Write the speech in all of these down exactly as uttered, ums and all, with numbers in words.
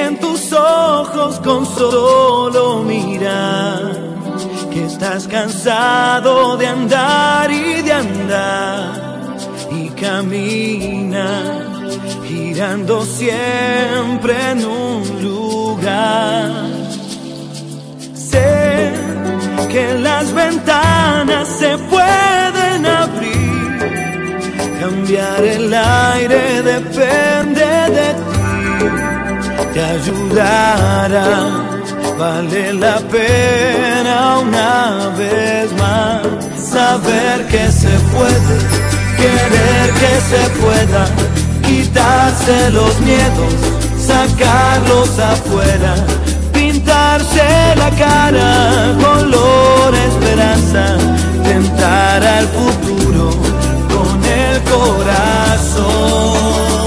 en tus ojos con solo mirar que estás cansado de andar y de andar y camina girando siempre en un lugar. Sé que las ventanas se pueden abrir, cambiar el aire depende de ti, te ayudará, vale la pena una vez más saber que se puede, querer que se pueda, quitarse los miedos, sacarlos afuera, pintarse la cara color esperanza, tentar al futuro con el corazón.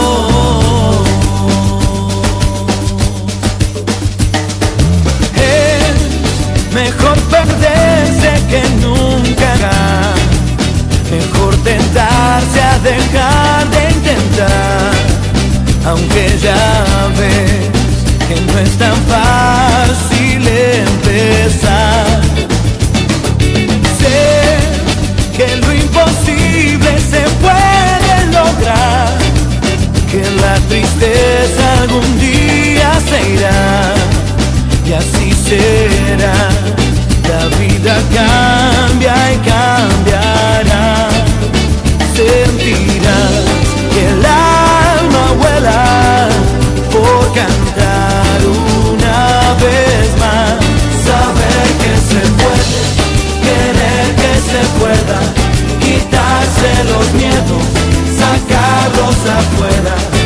Es mejor perderse que nunca ganar, mejor tentarse a dejar de intentar, aunque ya ves que no es tan fácil empezar. Sé que lo imposible se puede lograr, que la tristeza algún día se irá, y así será. La vida cambia y cambiará, sentirás que el alma vuela por cantar una vez más, saber que se puede, querer que se pueda, quitarse los miedos, sacarlos afuera.